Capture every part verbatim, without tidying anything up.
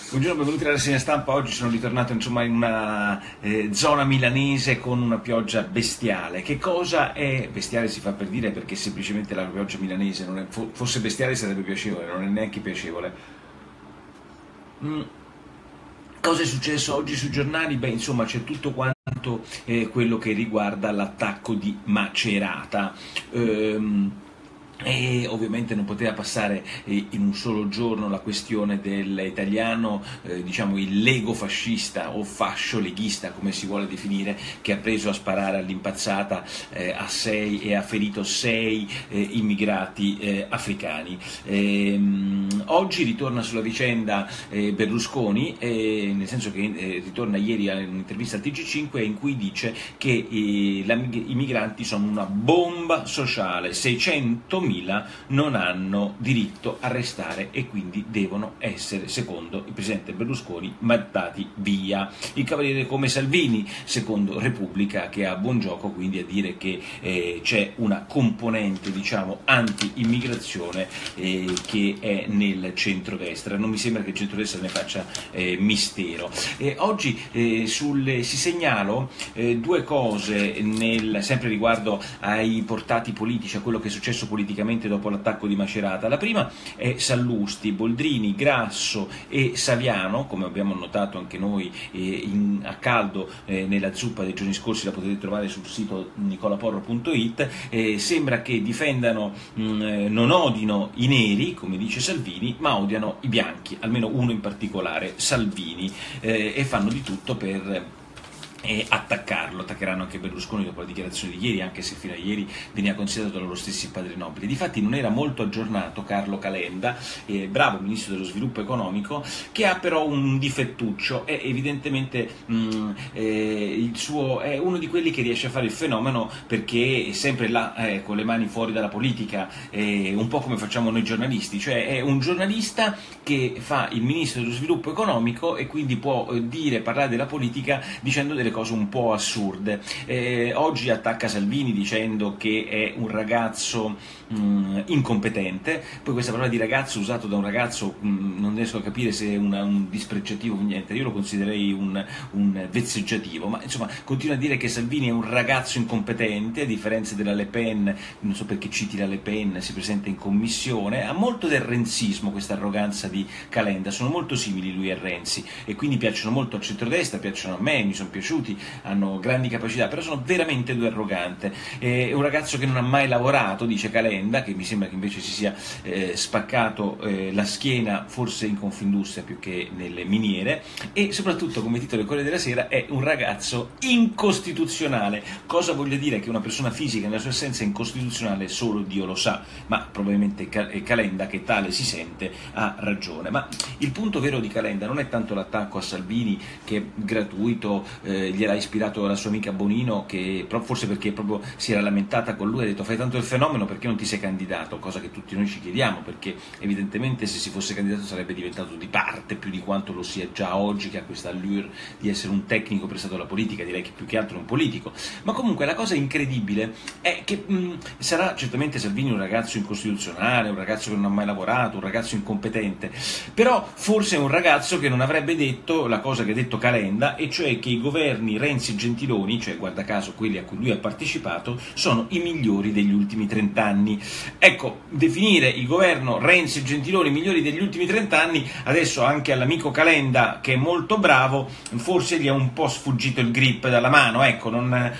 Buongiorno, benvenuti alla rassegna stampa. Oggi sono ritornato insomma in una eh, zona milanese con una pioggia bestiale. Che cosa è bestiale? Si fa per dire, perché semplicemente la pioggia milanese non è, fosse bestiale sarebbe piacevole, non è neanche piacevole. Mm. Cosa è successo oggi sui giornali? Beh, insomma, c'è tutto quanto eh, quello che riguarda l'attacco di Macerata. Ehm, E ovviamente non poteva passare eh, in un solo giorno la questione dell'italiano, eh, diciamo il lego fascista o fascio leghista, come si vuole definire, che ha preso a sparare all'impazzata eh, a sei e ha ferito sei eh, immigrati eh, africani. Ehm, oggi ritorna sulla vicenda eh, Berlusconi, eh, nel senso che eh, ritorna ieri a un'intervista al T G cinque in cui dice che eh, la, i migranti sono una bomba sociale, seicentomila non hanno diritto a restare e quindi devono essere, secondo il presidente Berlusconi, mandati via. Il cavaliere come Salvini, secondo Repubblica, che ha buon gioco quindi a dire che eh, c'è una componente, diciamo, anti-immigrazione eh, che è nel centrodestra. Non mi sembra che il centrodestra ne faccia eh, mistero. Eh, oggi eh, sul, si segnalo eh, due cose, nel, sempre riguardo ai portati politici, a quello che è successo politicamente dopo l'attacco di Macerata. La prima è Sallusti, Boldrini, Grasso e Saviano, come abbiamo notato anche noi eh, in, a caldo eh, nella zuppa dei giorni scorsi, la potete trovare sul sito nicolaporro punto it. Eh, sembra che difendano, mh, eh, non odino i neri, come dice Salvini, ma odiano i bianchi, almeno uno in particolare, Salvini, eh, e fanno di tutto per e attaccarlo. Attaccheranno anche Berlusconi dopo la dichiarazione di ieri, anche se fino a ieri veniva considerato da loro stessi padri nobili. Difatti non era molto aggiornato Carlo Calenda, eh, bravo ministro dello sviluppo economico, che ha però un difettuccio, è evidentemente mh, eh, il suo, è uno di quelli che riesce a fare il fenomeno perché è sempre là eh, con le mani fuori dalla politica, eh, un po' come facciamo noi giornalisti, cioè è un giornalista che fa il ministro dello sviluppo economico e quindi può eh, dire, parlare della politica dicendo delle cose un po' assurde. Eh, oggi attacca Salvini dicendo che è un ragazzo mh, incompetente, poi questa parola di ragazzo usato da un ragazzo mh, non riesco a capire se è una, un dispregiativo o niente, io lo considererei un, un vezzeggiativo, ma insomma continua a dire che Salvini è un ragazzo incompetente, a differenza della Le Pen, non so perché citi la Le Pen, si presenta in commissione, ha molto del renzismo questa arroganza di Calenda, sono molto simili lui e Renzi e quindi piacciono molto al centrodestra, piacciono a me, mi sono piaciuti, hanno grandi capacità, però sono veramente due arrogante. È un ragazzo che non ha mai lavorato, dice Calenda, che mi sembra che invece si sia eh, spaccato eh, la schiena forse in Confindustria più che nelle miniere, e soprattutto, come titolo del Corriere della Sera, è un ragazzo incostituzionale. Cosa voglio dire? Che una persona fisica nella sua essenza è incostituzionale solo Dio lo sa, ma probabilmente Calenda, che tale si sente, ha ragione. Ma il punto vero di Calenda non è tanto l'attacco a Salvini, che è gratuito, eh, gliel'ha ispirato la sua amica Bonino, che forse perché proprio si era lamentata con lui, ha detto fai tanto il fenomeno, perché non ti sei candidato, cosa che tutti noi ci chiediamo, perché evidentemente se si fosse candidato sarebbe diventato di parte più di quanto lo sia già oggi, che ha questa allure di essere un tecnico prestato alla politica, direi che più che altro un politico. Ma comunque la cosa incredibile è che mh, sarà certamente Salvini un ragazzo incostituzionale, un ragazzo che non ha mai lavorato, un ragazzo incompetente, però forse è un ragazzo che non avrebbe detto la cosa che ha detto Calenda, e cioè che i governi Renzi e Gentiloni, cioè guarda caso quelli a cui lui ha partecipato, sono i migliori degli ultimi trent'anni. Ecco, definire il governo Renzi e Gentiloni migliori degli ultimi trent'anni, adesso anche all'amico Calenda, che è molto bravo, forse gli è un po' sfuggito il grip dalla mano, ecco, non,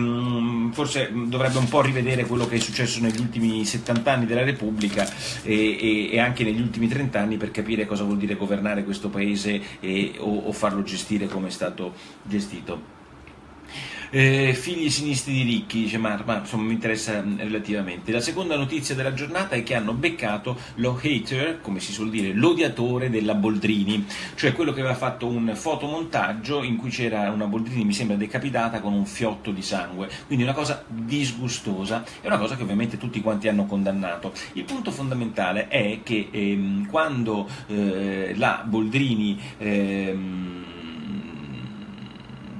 ehm, forse dovrebbe un po' rivedere quello che è successo negli ultimi settanta anni della Repubblica e, e, e anche negli ultimi trent'anni, per capire cosa vuol dire governare questo paese e, o, o farlo gestire come è stato gestito. Eh, figli sinistri di ricchi, dice Mar, ma insomma mi interessa relativamente. La seconda notizia della giornata è che hanno beccato lo hater, come si suol dire, l'odiatore della Boldrini, cioè quello che aveva fatto un fotomontaggio in cui c'era una Boldrini, mi sembra decapitata, con un fiotto di sangue, quindi una cosa disgustosa, è una cosa che ovviamente tutti quanti hanno condannato. Il punto fondamentale è che ehm, quando eh, la Boldrini ehm,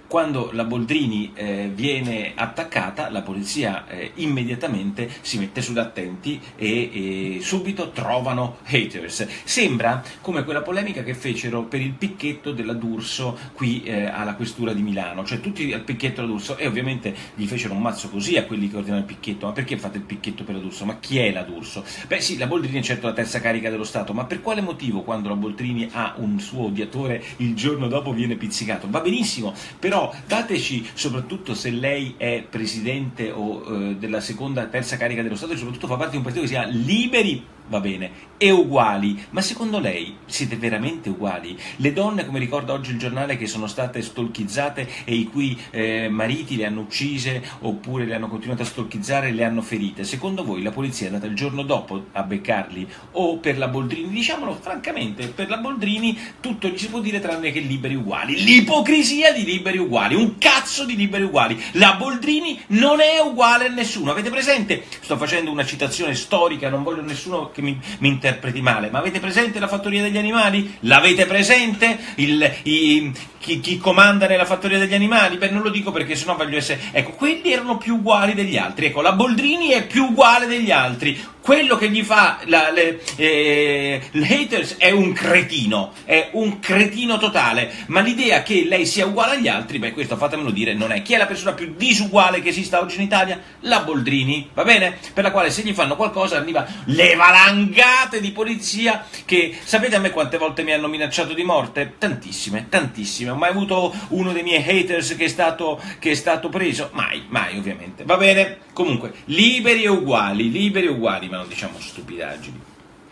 quando la Boldrini eh, viene attaccata, la polizia eh, immediatamente si mette sull'attenti e, e subito trovano haters. Sembra come quella polemica che fecero per il picchetto della D'Urso qui eh, alla questura di Milano, cioè tutti al picchetto della D'Urso, e ovviamente gli fecero un mazzo così a quelli che ordinano il picchetto. Ma perché fate il picchetto per la D'Urso? Ma chi è la D'Urso? Beh sì, la Boldrini è certo la terza carica dello Stato, ma per quale motivo quando la Boldrini ha un suo odiatore il giorno dopo viene pizzicato? Va benissimo, però dateci, soprattutto se lei è presidente o eh, della seconda, terza carica dello Stato, e soprattutto fa parte di un partito che si chiama Liberi, va bene, e uguali, ma secondo lei siete veramente uguali? Le donne, come ricorda oggi il giornale, che sono state stalkizzate e i cui eh, mariti le hanno uccise oppure le hanno continuato a stalkizzare e le hanno ferite, secondo voi la polizia è andata il giorno dopo a beccarli? O per la Boldrini, diciamolo francamente, per la Boldrini tutto gli si può dire tranne che liberi uguali, l'ipocrisia di liberi uguali, un cazzo di liberi uguali, la Boldrini non è uguale a nessuno, avete presente? Sto facendo una citazione storica, non voglio nessuno che mi, mi interpreti male, ma avete presente la fattoria degli animali? L'avete presente? Il, i, chi, chi comanda nella fattoria degli animali? Beh, non lo dico perché sennò voglio essere... Ecco, quelli erano più uguali degli altri, ecco, la Boldrini è più uguale degli altri, quello che gli fa la, le, eh, haters è un cretino, è un cretino totale, ma l'idea che lei sia uguale agli altri, beh, questo fatemelo dire, non è. Chi è la persona più disuguale che esista oggi in Italia? La Boldrini, va bene? Per la quale se gli fanno qualcosa arriva le valangate di polizia che, sapete a me quante volte mi hanno minacciato di morte? Tantissime, tantissime. Ho mai avuto uno dei miei haters che è stato, che è stato preso? Mai, mai ovviamente. Va bene? Comunque, liberi e uguali, liberi e uguali, ma non diciamo stupidaggini.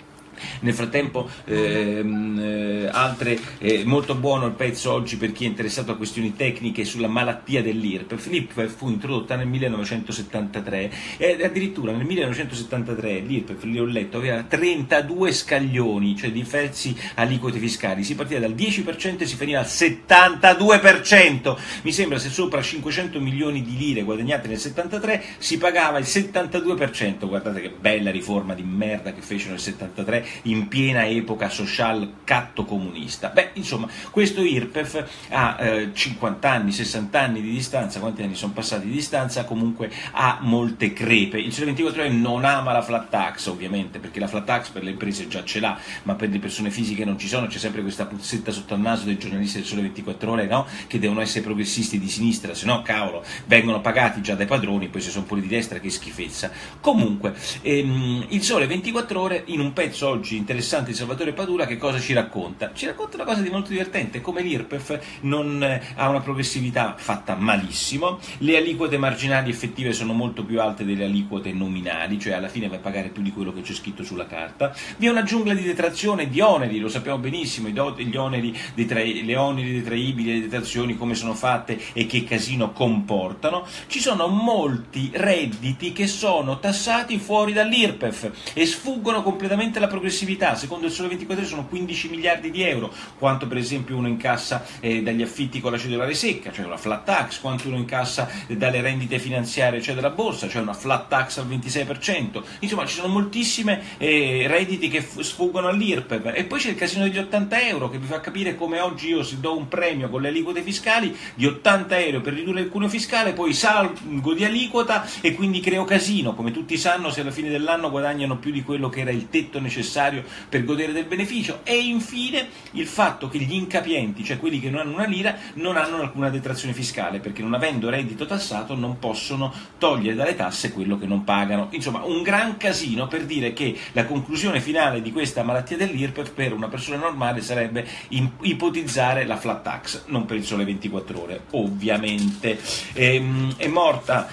Nel frattempo ehm, eh, altre, eh, molto buono il pezzo oggi per chi è interessato a questioni tecniche sulla malattia dell'I R P E F. L'I R P E F fu introdotta nel millenovecentosettantatré e addirittura nel millenovecentosettantatré l'I R P E F, li ho letto, aveva trentadue scaglioni, cioè diversi aliquote fiscali, si partiva dal dieci per cento e si finiva al settantadue per cento. Mi sembra se sopra cinquecento milioni di lire guadagnate nel settantatré si pagava il settantadue per cento. Guardate che bella riforma di merda che fecero nel settantatré in piena epoca social catto comunista. Beh, insomma, questo I R P E F ha eh, cinquanta anni, sessanta anni di distanza, quanti anni sono passati di distanza, comunque ha molte crepe. Il Sole ventiquattro Ore non ama la flat tax, ovviamente, perché la flat tax per le imprese già ce l'ha, ma per le persone fisiche non ci sono, c'è sempre questa puzzetta sotto al naso dei giornalisti del Sole ventiquattro Ore, no? Che devono essere progressisti di sinistra, se no, cavolo, vengono pagati già dai padroni, poi se sono pure di destra, che schifezza. Comunque, ehm, il Sole ventiquattro Ore, in un pezzo oggi interessante di Salvatore Padula, che cosa ci racconta? Ci racconta una cosa di molto divertente, come l'I R P E F non eh, ha una progressività fatta malissimo, le aliquote marginali effettive sono molto più alte delle aliquote nominali, cioè alla fine vai a pagare più di quello che c'è scritto sulla carta, vi è una giungla di detrazione, di oneri, lo sappiamo benissimo, gli oneri detra- le oneri detraibili, le detrazioni come sono fatte e che casino comportano, ci sono molti redditi che sono tassati fuori dall'I R P E F e sfuggono completamente la progressività. Secondo il Sole ventiquattro Ore sono quindici miliardi di euro, quanto per esempio uno incassa eh, dagli affitti con la cedolare secca, cioè una flat tax, quanto uno incassa eh, dalle rendite finanziarie, cioè dalla borsa, cioè una flat tax al ventisei per cento. Insomma, ci sono moltissime eh, redditi che sfuggono all'I R P E F. E poi c'è il casino degli ottanta euro, che vi fa capire come oggi io, se do un premio con le aliquote fiscali di ottanta euro per ridurre il cuneo fiscale, poi salgo di aliquota e quindi creo casino. Come tutti sanno, se alla fine dell'anno guadagnano più di quello che era il tetto necessario per godere del beneficio. E infine il fatto che gli incapienti, cioè quelli che non hanno una lira, non hanno alcuna detrazione fiscale, perché non avendo reddito tassato non possono togliere dalle tasse quello che non pagano. Insomma, un gran casino, per dire che la conclusione finale di questa malattia dell'I R P E F per una persona normale sarebbe ipotizzare la flat tax, non per il Sole ventiquattro Ore, ovviamente. Ehm, è morta,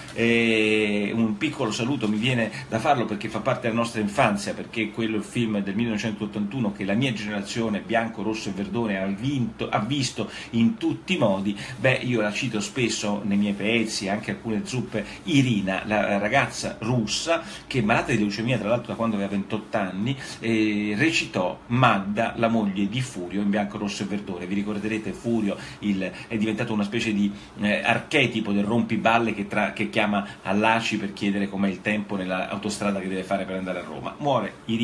eh, un piccolo saluto mi viene da farlo perché fa parte della nostra infanzia, perché quello il film del millenovecentottantuno che la mia generazione bianco, rosso e verdone ha, vinto, ha visto in tutti i modi. Beh, io la cito spesso nei miei pezzi, anche alcune zuppe, Irina, la ragazza russa che, malata di leucemia tra l'altro da quando aveva ventotto anni, eh, recitò Magda, la moglie di Furio, in bianco, rosso e verdone. Vi ricorderete Furio, il, è diventato una specie di eh, archetipo del rompiballe che, tra, che chiama all'A C I per chiedere com'è il tempo nell'autostrada che deve fare per andare a Roma. Muore Irina con questi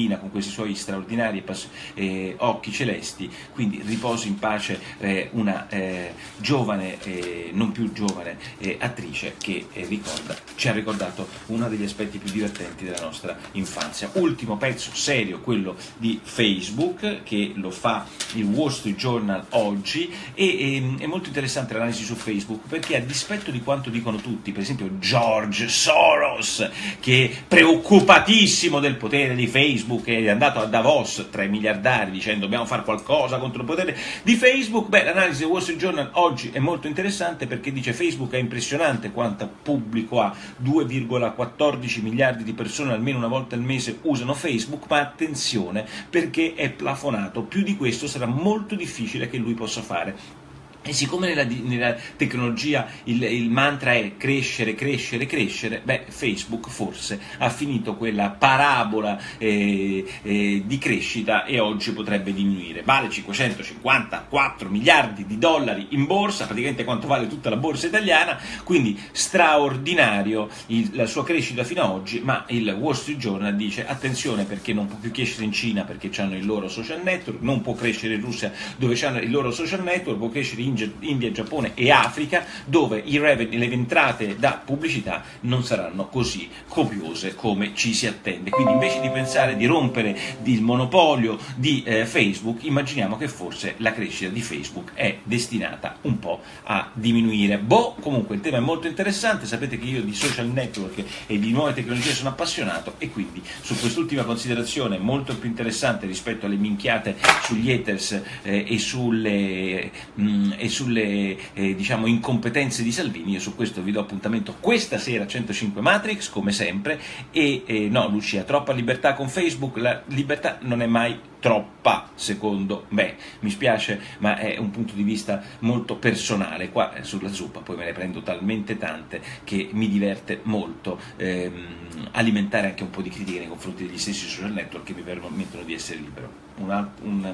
suoi straordinari e pass- eh, occhi celesti, quindi riposi in pace eh, una eh, giovane, eh, non più giovane eh, attrice che eh, ricorda, ci ha ricordato uno degli aspetti più divertenti della nostra infanzia. Ultimo pezzo serio, quello di Facebook, che lo fa il Wall Street Journal oggi, e, e è molto interessante l'analisi su Facebook, perché a dispetto di quanto dicono tutti, per esempio George Soros, che è preoccupatissimo del potere di Facebook, è andato a Davos tra i miliardari dicendo dobbiamo fare qualcosa contro il potere di Facebook, beh, l'analisi del Wall Street Journal oggi è molto interessante, perché dice Facebook è impressionante quanto pubblico ha, due virgola quattordici miliardi di persone almeno una volta al mese usano Facebook, ma attenzione perché è plafonato, più di questo sarà molto difficile che lui possa fare. E siccome nella, nella tecnologia il, il mantra è crescere, crescere, crescere, beh, Facebook forse ha finito quella parabola eh, eh, di crescita e oggi potrebbe diminuire. Vale cinquecentocinquantaquattro miliardi di dollari in borsa, praticamente quanto vale tutta la borsa italiana, quindi straordinario il, la sua crescita fino ad oggi, ma il Wall Street Journal dice attenzione perché non può più crescere in Cina perché hanno il loro social network, non può crescere in Russia dove hanno il loro social network, può crescere in India, Giappone e Africa, dove i revenue, le entrate da pubblicità non saranno così copiose come ci si attende. Quindi invece di pensare di rompere il monopolio di eh, Facebook, immaginiamo che forse la crescita di Facebook è destinata un po' a diminuire. Boh, comunque il tema è molto interessante, sapete che io di social network e di nuove tecnologie sono appassionato, e quindi su quest'ultima considerazione molto più interessante rispetto alle minchiate sugli haters eh, e sulle mh, e sulle eh, diciamo incompetenze di Salvini, io su questo vi do appuntamento questa sera a centocinque Matrix come sempre. E eh, no Lucia, troppa libertà con Facebook, la libertà non è mai troppa secondo me, mi spiace ma è un punto di vista molto personale, qua eh, sulla zuppa poi me ne prendo talmente tante che mi diverte molto ehm, alimentare anche un po' di critiche nei confronti degli stessi social network che mi permettono di essere libero. Un, al- un,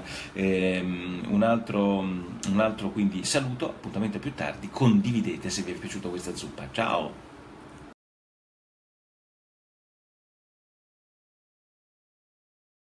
ehm, un altro, un altro quindi saluto, appuntamento più tardi, condividete se vi è piaciuta questa zuppa, ciao!